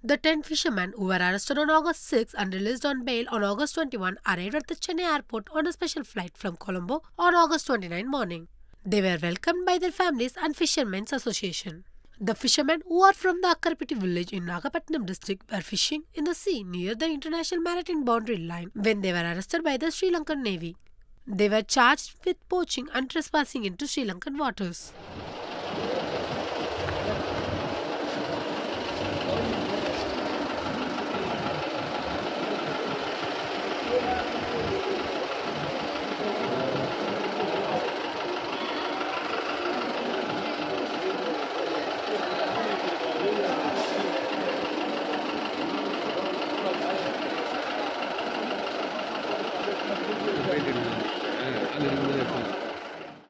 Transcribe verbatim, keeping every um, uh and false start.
The ten fishermen who were arrested on August sixth and released on bail on August twenty-first arrived at the Chennai airport on a special flight from Colombo on August twenty-ninth morning. They were welcomed by their families and Fishermen's Association. The fishermen, who are from the Akkaraipettai village in Nagapattinam district, were fishing in the sea near the International Maritime Boundary Line when they were arrested by the Sri Lankan Navy. They were charged with poaching and trespassing into Sri Lankan waters.